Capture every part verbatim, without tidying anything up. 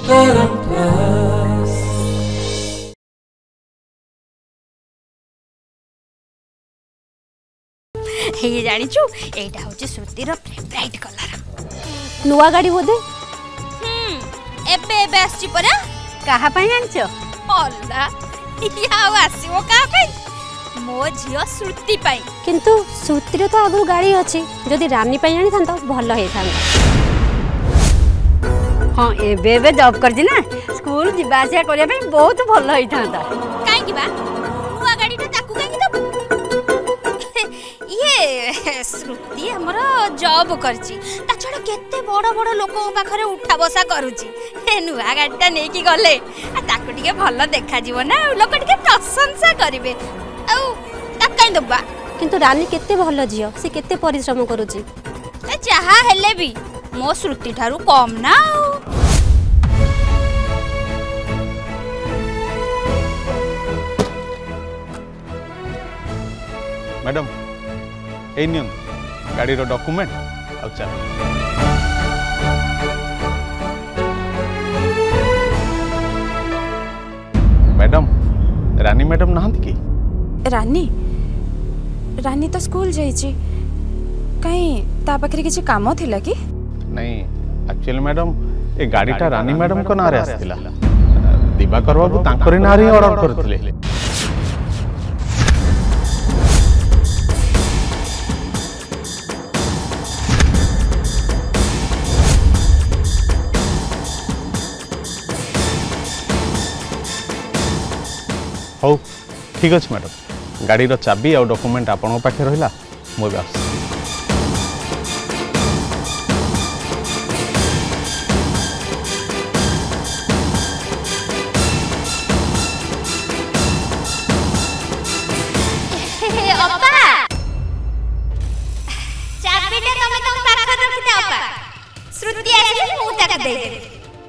ये जानिचु एटा होची श्रुतिर favourite colour नुआ गाड़ी बोधे हम एबे एबे आछि परा कहा पई आनछो अल्ला याव आसीओ का पई मो झियो श्रुति पई किंतु श्रुतिर तो आगु गाड़ी अछि जदी रानी पई आनी थांतो भलो हे थांतो हां एबे एबे जॉब कर जी ना स्कूल जिबा आसिया करिया पई बहुत भलो हे थांता काई की बा नुआ गाड़ी तो ताकू काई दबु ये श्रुति हमर जॉब करची ता छड़ केते बड़ बड़ लोक पाखरे उठा बसा करूची ए नुआ गाड़ीटा नै की गले आ ताकू टिके भलो देखा जीव ना लोक टिके प्रशंसा करिवे आ ता काई दबा किंतु रानी केते भलो जियो से केते परिश्रम करूची ए चाहा हेले भी मो श्रुति थारु कम ना मैडम ए नियम गाड़ी रो डॉक्यूमेंट आ चल मैडम रानी मैडम नहांती की रानी रानी तो स्कूल जाइची कहीं ता पाखरे किछि काम थिला कि नहीं एक्चुअली मैडम ए गाड़ीटा रानी मैडम को नारे आस्तिला दिवाकर बाबू तांकरी नारे ऑर्डर करथिले हो ठीक अच्छे मैडम गाड़ी रो चाबी आ डॉक्यूमेंट आपन पाखे रहिला मो बस अपा चाबीटा तमे तम पाखे रखिता अपा श्रुति आसी मु ताका दे दे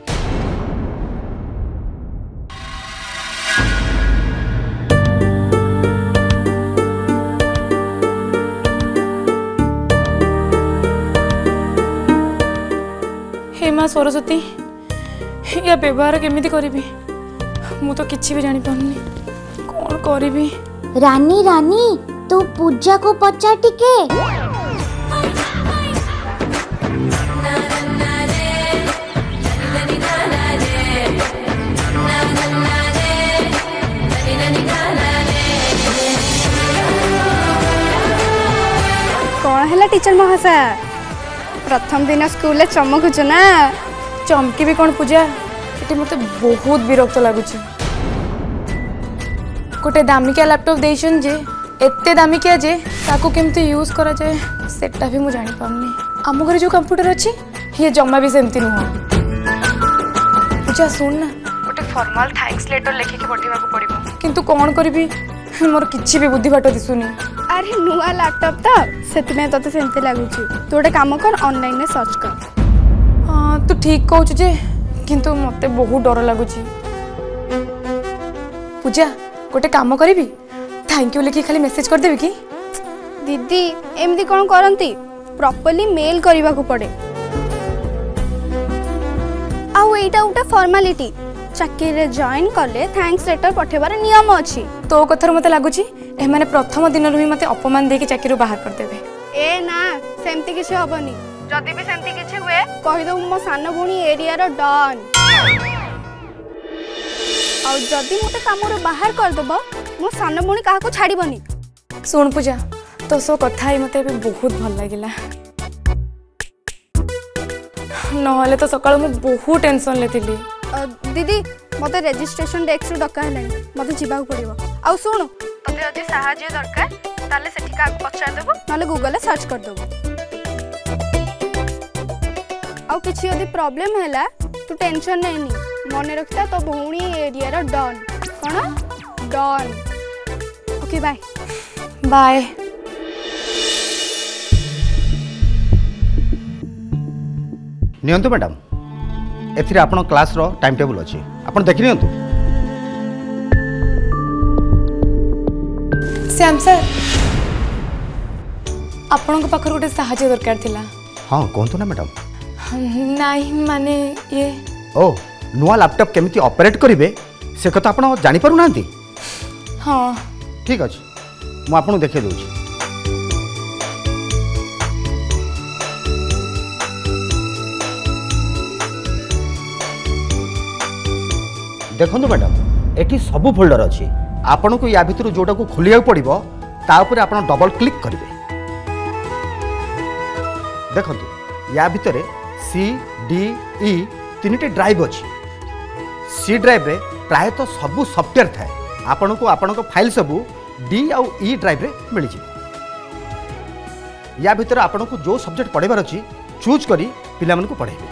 माँ सरस्वती या व्यवहार केमिति करी मु तो किछि भी जानि पानी कौन करी रानी रानी तू पूजा को पचा टिके कौन है टीचर महाशय प्रथम दिन स्कूल चमकुच ना चमकी भी कौन पूजा ये मत बहुत विरक्त लगुच गोटे दामिकिया लैपटॉप देइछन जे एते दामिकिया जे ताको केमती यूज करा जाए सेटा भी मु जानि पाउनी आम घर जो कंप्यूटर अच्छी ये जम्मा भी सेमती नुह पूजा सुन ना गोटे फॉर्मल थैंक्स लेटर लिखि के पठेबा को पड़िबो किंतु कोन करबी मोर किछि भी बुद्धि बाटो दिसुनी अरे नुआ लैपटॉप तो सेतमे तते सेमते लागुची तू गोटे काम कर ऑनलाइन में सर्च कर हां तू ठीक कहू जे किंतु मते बहुत डर लागुची पूजा गोटे काम करिबी थैंक यू लिखि खाली मेसेज कर देबी की दीदी एमदी कोन करंती प्रॉपर्ली मेल करबा को पड़े आउ एटा उटा फॉर्मेलिटी चाकरी रे जॉइन करले थैंक्स लेटर पठेबार नियम अछि तो कथर मते लागुची ए माने प्रथम दिन रु मते अपमान देके चाकरी बाहर कर देबे ए ना सेमती किछ होबनी जदी भी सेमती किछ हुए कहि दो मो सानो भुनी एरिया रो डॉन और जदी मते काम रो बाहर कर देबो मो सानो भुनी काहा को छाड़ीबनी सुन पूजा तो सो कथा ही मते बहुत भल लागिला नहले तो सकाळ मु बहुत टेंशन लेथिली दीदी मते रजिस्ट्रेशन डेस्क रु डका हलानी मते जिबा पड़िबो आ सुन तते जदी सहाय्य दरकार ताले सेठी का पछा देबो नाले गूगल ले सर्च कर देबो आ किछि यदि प्रॉब्लम हैला तू टेंशन नैनी मने रखता तो भौणी एरिया रो डॉन कोन डॉन ओके बाय बाय नियंतु मैडम एथिरे आपण क्लास रो टाइम टेबल अछि आपण देखि नियंतु श्याम सर आपण को पाखर गोटे सहाय्य दरकार थिला हां कोंतु ना मैडम नहीं माने ये ओ नुआ लैपटॉप केमिति ऑपरेट करिवे से कथा आपण जानि पारु नांती। हाँ ठीक अछि मु आपन देखे दउछि। देखंतु मैडम एठी सब फोल्डर अछि आपण को या भितर जोटा को खोलिया पड़िबो ता ऊपर आपण डबल क्लिक करिवे। देखंतु या भितर सी डी ई तीनटे ड्राइव अछि। सी ड्राइव रे प्राय तो सबु सॉफ्टवेयर थाए आपण को आपण को फाइल सबु डी आउ ई ड्राइव रे मिल जिवो। या भितर आपण को जो सब्जेक्ट पढ़ेबार अछि चूज करी पिला मन को पढ़ेबे।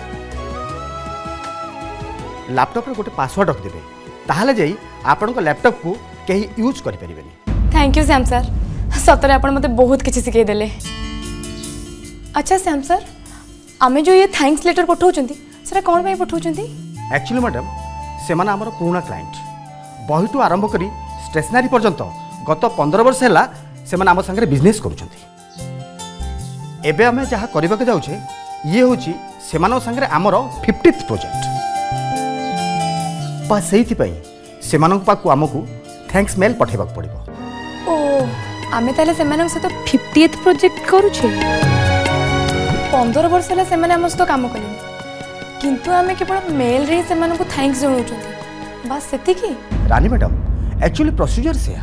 लैपटॉप रे गोटे पासवर्ड रख देबे ताहाले जाई आपण को लैपटॉप को केही यूज करि परिबेनी। थैंक यू श्याम सर सतरे आपण मते बहुत किछि सिखे देले। अच्छा श्याम सर आमे जो ये थैंक्स लेटर पठाउचंती सेरा कोन भाई पठाउचंती? एक्चुअली मैडम से माने हमर पुराना क्लाइंट बहिटू आरंभ करी स्टेशनरी पर्यंत गत पंद्रह वर्ष हैला से माने हमर संगे बिजनेस करूचंती। एबे आमे जहा करबा के जाउछे ये होची से मानो संगे हमर फिफ्टीथ प्रोजेक्ट बा सेहिति पई से मानो पाकू हमकू थैंक्स मेल पठेबा पड़िबो। ओ आमे ताले से माने से तो फिफ्टीथ प्रोजेक्ट करूछे। पंद्रह वर्ष है से हम सहित कम कले किंतु आमे केवल मेल रे से मानक थैंक्स जणाउछंती बस सेतिकी। रानी मैडम एक्चुअली प्रोसीजर से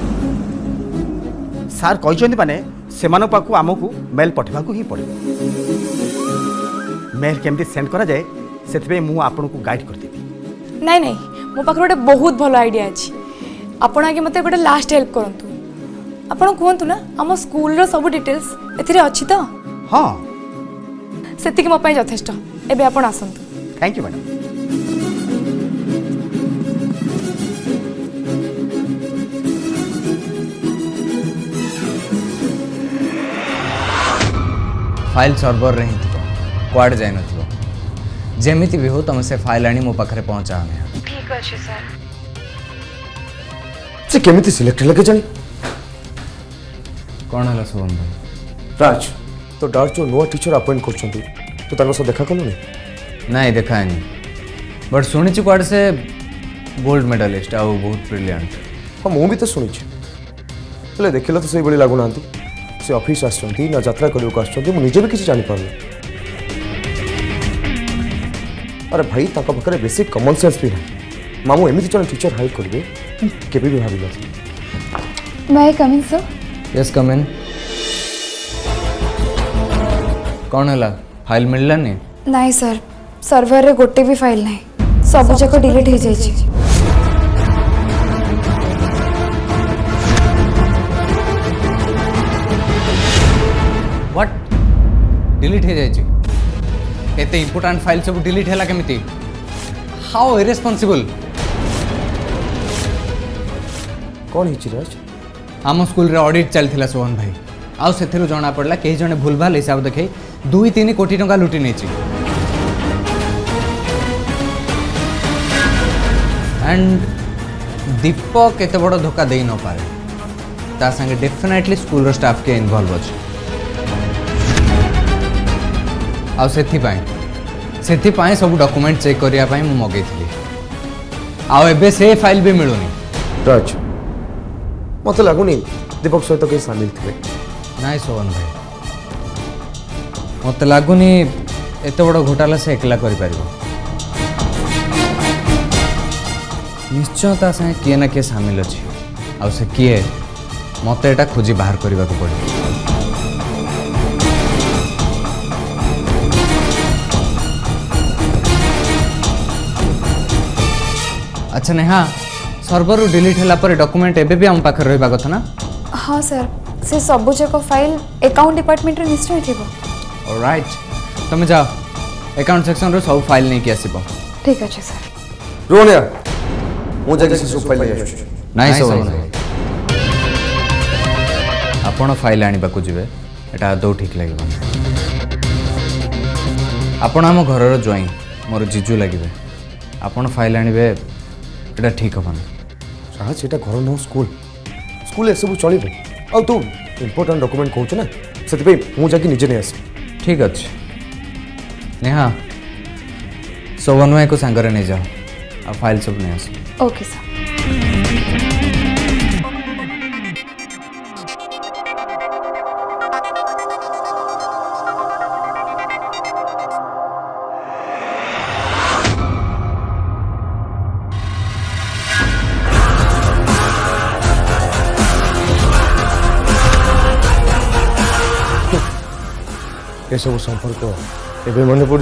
सार कहते माने से पाखु आमको मेल पठेबा ही पड़े। मेल केमती सेंड करा जाए से मुझे आपन को गाइड कर देबी। नहीं नहीं मो पाखर गोटे बहुत भल आइडिया अछि। आपण आगे मते गोटे लास्ट हेल्प करंतु। आपण कहंतु ना हम स्कूल रो सब डिटेल्स एथिरे अछि तो? हाँ सेतिकी मो पई यथेष्ट। एबे आपण आसंतु। Thank you madam. File server रे ही क्वाड जाय नथिबो जेमिति भी हो तुम से फाइल आनी मो पाखरे पहुंचा हमें। ठीक अछि सर। से केमिति सिलेक्ट लगे जानी कोन हला सोहम भाई? राज तो डार्क जो नुआ टीचर अपॉइंट करछंती तो तांको से देखा कलो नहीं? नहीं देखा नहीं बट सुनी छि क्वाड से गोल्ड मेडलिस्ट आ बहुत ब्रिलियंट। हां मु भी तो सुनी छि ले देखिला तो सही बड़ी लागु नांती से ऑफिस आछंती ना यात्रा करियो को आछंती मु निजे भी किछि जानि पारले। अरे भाई ताको पकरे बेसिक कॉमन सेंस भी है मामू एमिति जन टीचर हाई करबे केबे भी भाबिला। मैं कम इन सर? यस कम इन। कौन हला फाइल मिलला नहीं? नहीं सर सर्वर रे गोटे भी फाइल नहीं सब जक डिलीट हो जाई छी। व्हाट डिलीट हो जाई छी? एते इंपोर्टेंट फाइल सब डिलीट हैला केमिति? How irresponsible. कौन हिची राज? आम स्कूल रे ऑडिट चलथिला सोहन भाई आउ सेथिरु जणा पड़ला केही जणे भूलभाल हिसाब देखै दुई तीन कोटी टंका लुटी नेछि। एंड दीपक केते बड़ धोखा देई न पारे ता संगे डेफिनेटली स्कूल रो स्टाफ के इन्वॉल्व अछि। आउ सेथि पाई सेथि पाई सब डॉक्यूमेंट चेक करिया पाई मु मगै थिली आउ एबे से फाइल भी मिलुनी। राज मत लागुनी दीपक सहित कहीं सामिल थे? नाई सोहन भाई मत लगुनि एत बड़ घोटाला से एकला कर पारिबो। निश्चय ता संगे किए ना किए सामिल अछि आ से किए मत एटा खोजी बाहर करबा को पड़े। अच्छा नेहा सर्वर डिलीट होला पर डॉक्यूमेंट एबे भी हम पाखर रहबा कथा ना? हाँ सर से सब जक फाइल अकाउंट डिपार्टमेंट रे निश्चय थिबो। ऑलराइट तुम जाओ अकाउंट सेक्शन रो सब फाइल नहीं के आसीबो। ठीक अछि सर। रोनिया मु जगे से सब फाइल ले आछु। नाइ सोहन आपण फाइल आनी बाकू जिवे एटा दो ठीक लागिबो। आपण हम घर रो जोई मोर जीजू लागिबे आपण फाइल आनीबे एटा ठीक होबन। राज सेटा घर न स्कूल स्कूल ए सब चलिबो आ तू इंपोर्टेंट डॉक्यूमेंट कहू ना से मु जाके निजे नहीं आस। ठीक अच्छे नेहा सोवन भाई को सांगरे नहीं जाओ आ फाइल सब नहीं आस। Okay sir. ये सब संपर्क एवं मन पड़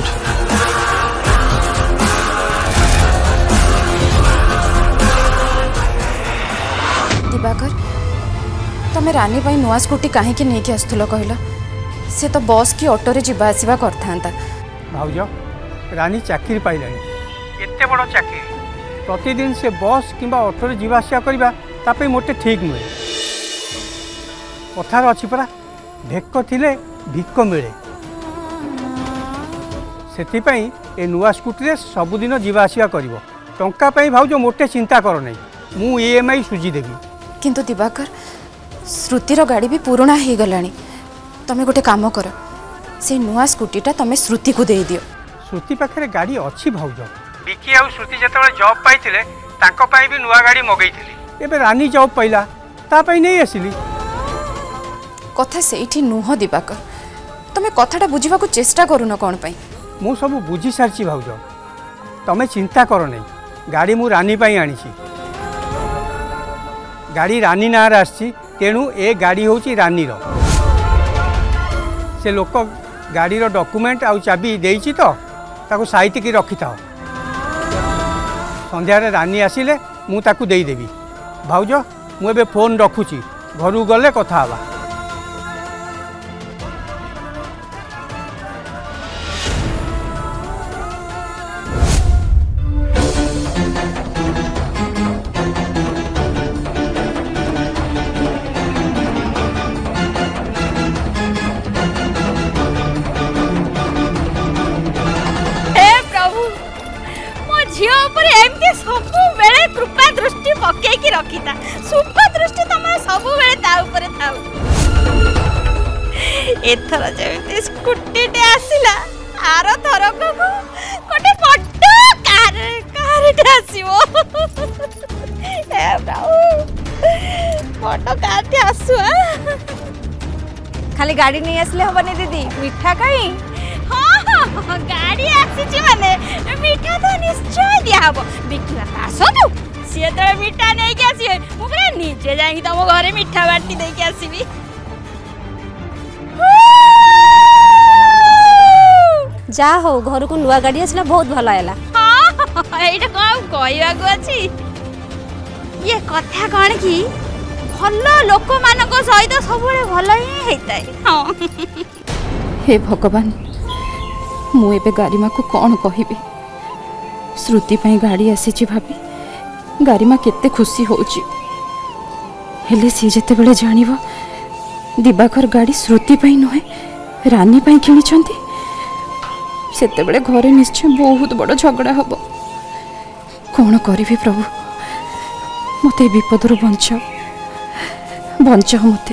दिवाकर तमें रानी भाई नुआ स्कूटी कहीं नहीं आसुल कहल से तो बस की ऑटो रे जीवा आसवा करता। भाउज रानी चाकरी पाइलानी एते बड़ चाकरी प्रतिदिन से बस किंबा ऑटो रे जीवा आसवा करबा तापे मोटे ठीक नुहे। कथार अच्छी परा भेक थिले भिक मिले से ए नुआ स्कूटी सबुदिन जीवा आसवा कर टंका भाउज मोटे चिंता कर नहीं मु ईएमआई सुझी देवी। किंतु दिवाकर श्रुतिर गाड़ी भी पुराना हो गलानी तमें गोटे काम कर से नुआ स्कूटीटा तमें श्रुति को दे दियो। श्रुति पाखे गाड़ी अच्छी भाउज विकी आउ श्रुति जिते जॉब पाइले भी नुआ गाड़ी मगई एबे रानी जॉब पाइला तापाई नहीं आसिली। कथा से नुह दिवाकर तमें कथाटा बुझा चेष्टा करून कौन पाई मु सब बुझी सारी भाउज तमें चिंता कर नहीं गाड़ी मु रानी पाई आनी गाड़ी रानी नार आसी तेणु ए गाड़ी हूँ रानीर से लोक गाड़ीर डॉक्यूमेंट आउ चाबी देइछि तो ताको साइति की रखी था संध्यारे रानी आसिले मु ताकू देई देबी। भाउज मु एबे फोन रखुची घरु गले कथा हवा। रखीता शुभ दृष्टि तुम सब बेले एथर जमी स्कूटी टे आसला आर थर गोटे बड़ कार कार आसो बड़ कार आसु खाली गाड़ी नहीं आसले हबनी दीदी मिठा कहीं हाँ गाड़ी आसी माने मिठा तो निश्चय दिया हम बिकला आसतु सी तो मिठा नहीं कि आसी मुझे निजे जाकि तुम घरे मिठा बाटी देके आसबी। जा हो घर को नुआ गाड़ी आसला बहुत भल है। हाँ ये कौन कहवाक अच्छी ये कथा कौन कि भल लोक मान सहित सब भल ही होता है। हाँ हे भगवान मुझे गारिमा को कौन कहबी श्रुति पाई गाड़ी आसी भाभी गारिमा केते खुशी होची हेले सी जेते बेले जानिबो दिवाकर गाड़ी श्रुति पाई नुहे रानी पाई किनिचंती सेते बेले घरे निश्चय बहुत बड़ झगड़ा हबो। कौन करिबी प्रभु मते विपदरु बंचाओ बंचाओ मते।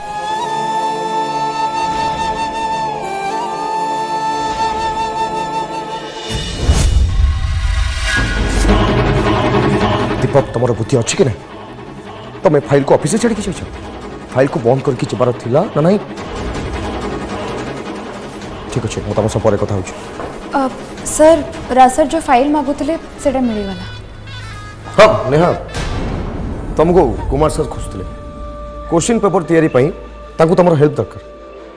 दीपक तुम बुद्धि अच्छी कि नहीं तुम फाइल को ऑफिस छाड़ी जाइछ फाइल को बंद करके जबार थिला ना नहीं ठीक अच्छे मुझे तुम सब पर कथा हो सर रासर जो फाइल मागुतले सेटा मिलगला। हाँ नेहा तुमको कुमार सर खोजुले क्वेश्चन पेपर तैयारी पई ताकू तुम हेल्प दरकार।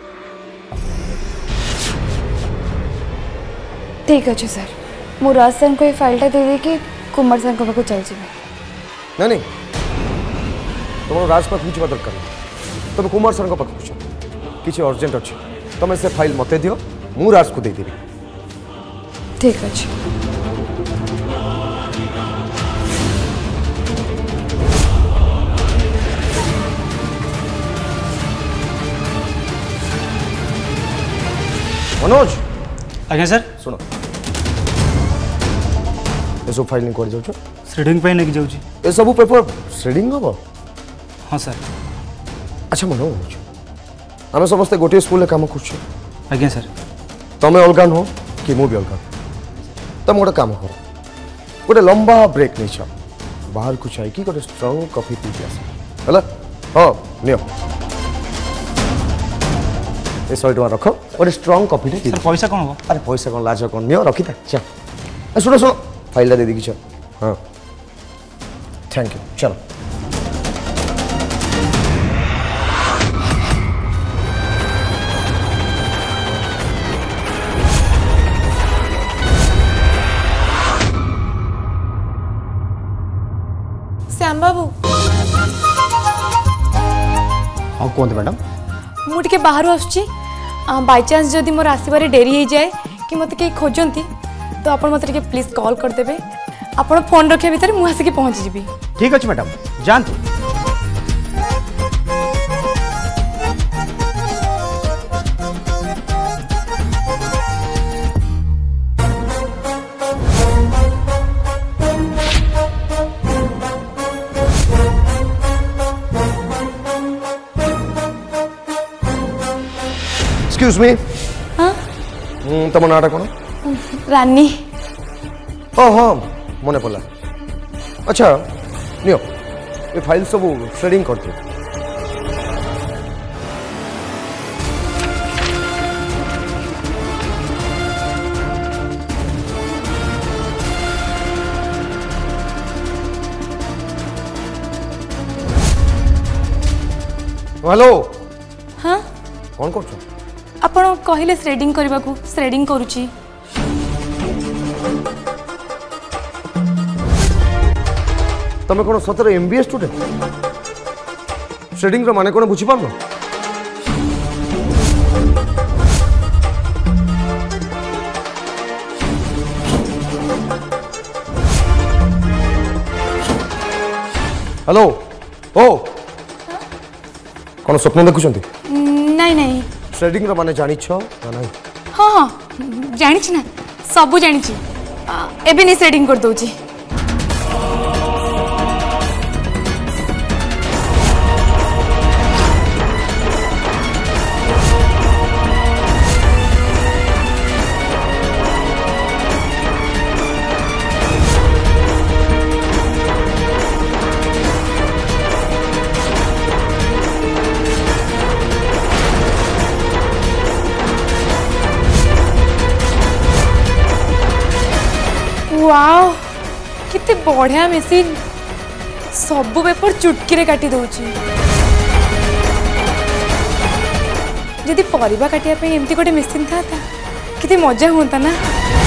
ठीक अच्छे सर मु राज सर को ये फाइलटा दे दे कि कुमार सर को चल जाए। नहीं नहीं तुम राज पाख बुझा दरकार तुम कुमार सर पाख बुझ किसी अर्जेंट अच्छे तुम से फाइल मत दियो मु राज को देदेवी। ठीक अच्छे मनोज आज्ञा सर सुनो ये सब फाइल कर जाऊ श्रेडिंग पे नहीं जाऊँ ये सब पेपर श्रेडिंग हम। हाँ सर अच्छा मनोज आम समस्ते गोटे स्कूल काम कर। आज्ञा सर तुम्हें अलग नुह कि मु भी अलग तुम गोटे काम कर गोटे लंबा ब्रेक नहीं छ बाहर को जाइए गोटे स्ट्रॉन्ग कॉफी पी के आस है हाँ नियो ये सौ टका रख गोटे स्ट्रॉन्ग कॉफी टे पैसा कौन हो अरे पैसा कौन लाज कौन नियो रखी था चल सुनो सुनो फाइल दे दी चल हाँ थैंक यू चलो श्याम बाबू हाँ कहते मैडम मुझे बाहर आसुची बाय चांस जदि मोर आसबार डेरी हो जाए कि मत कहीं खोजती तो आप मत प्लीज कॉल करदेवे आप फोन रखा भितर मुझे आसिक पहुँची जी ठीक अच्छे मैडम जानतु एक्सक्यूज मी हाँ तुम नाटा कौन रानी ओ हाँ मन पड़ा अच्छा नियो ये फाइल सब शेडिंग कर दो हेलो हाँ कौन कर आपण कहले श्रेडिंग करने को श्रेडिंग करुची तुम कौन सतर एमबीए स्टूडेंट शेडिंग माने कौन बुझी पार हेलो ओ कौन स्वप्न देखुं नहीं नहीं शेडिंग माने जानी छो ना नहीं हाँ हाँ जानी ना सबू जानी एबे नहीं श्रेडिंग कर दौची वाओ कितने बढ़िया मेसीन सबू पेपर चुटकी रे काटी दउची जदि परिबा काटिया पे एमती गोटे मेसीन था था कितने मजा होता ना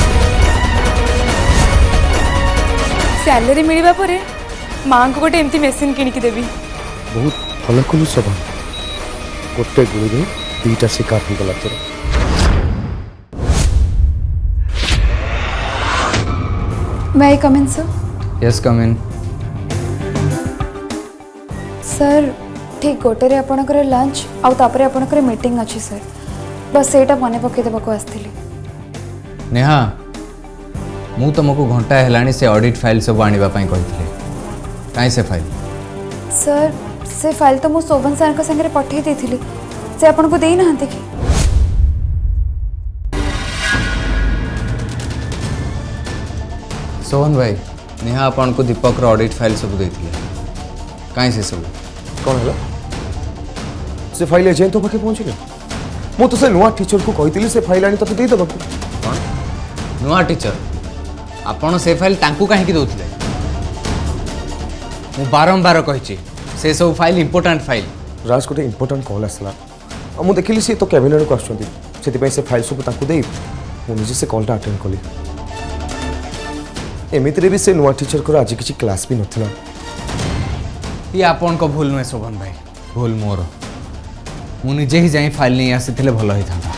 सैलरी मिलवा परे मां को गोटे एमती मेसीन किन की देबी बहुत भल कलु सब गोटे गुड़ी दीटा शिकार हो गला तोर May I come in, sir? Yes, come in. Sir ठीक गोटे आपणकर लंच आउ तापरे आपणकर मीटिंग अच्छी सर बस सेटा मने पकई देबाको आस्थिली नेहा मु तुमको घंटा हेलानी से ऑडिट फाइल सब आनिबा पई कहितले काई से फाइल सर से फाइल तो मु शोभन सर को संगे पठै देथिली से आपन को देई नहंते कि सोहन भाई नेहा आपन को दीपक रो ऑडिट फाइल सब देथिले काई से सब कौन है से फाइल एजें तो पाखे पहुंच गए मु तो से नुआ टीचर को कहितली से फाइल आनी तते दे दबक कौन नुआ टीचर आपन से फाइल तांकू काहे की दोथिले मु बारंबार कहिची से सब फाइल इंपोर्टेंट फाइल राज कोटे इंपोर्टेंट कॉल आसला मु देखिली से तो कैबिनेट को आछंती सेति पई से फाइल सब तांकू देई मु निजे से कॉलटा अटेंड कली एमितरे भी से नुआ टीचर को आज किसी क्लास भी नथिला ये आपन को भूल नुहे शोभन भाई भूल मोर मु निजे ही जाई फाइल नहीं आसीथिले भलो होई थांता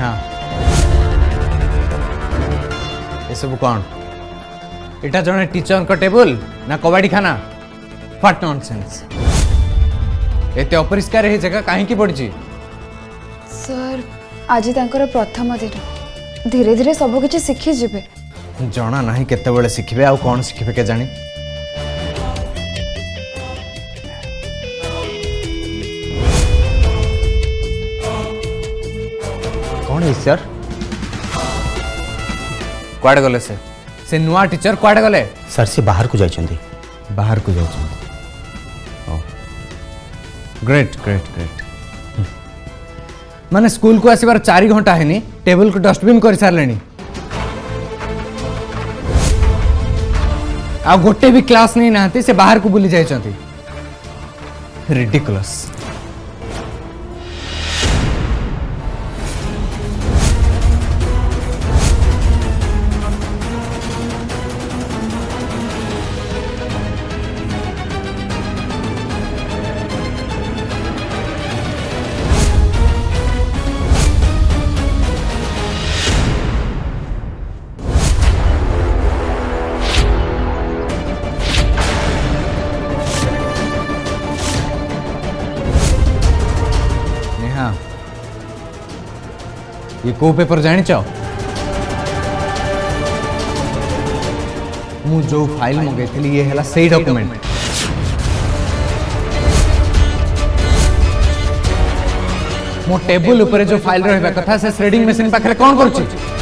नेहा ये सब कौन इटा जने टीचर का टेबल ना कबाड़ी खाना व्हाट नॉनसेंस एते अपरिष्कार हे जगह काहे की पड़ची सर आज तांकर प्रथम दिन धीरे धीरे सब किछि सिखि जिबे जना नाही केते बेले सिखबे आ कोन सिखबे के जानी कौन है सर क्वाडे गले से से नुआ टीचर क्वाडे गले सर से बाहर को जाइछंदी बाहर को जाइछंदी ग्रेट ग्रेट ग्रेट माने स्कूल को आसीबार चार घंटा है टेबल को डस्टबिन कर सारे आ गोटे भी क्लास नहीं नहाती से बाहर को बुली जाइछंती रिडिकुलस ये को पेपर जानी चाहो मु जो फाइल मंगेली ये है सही डॉक्यूमेंट मो टेबल ऊपर जो फाइल रहा कथा से श्रेडिंग मशीन पाखे कौन करुच्ची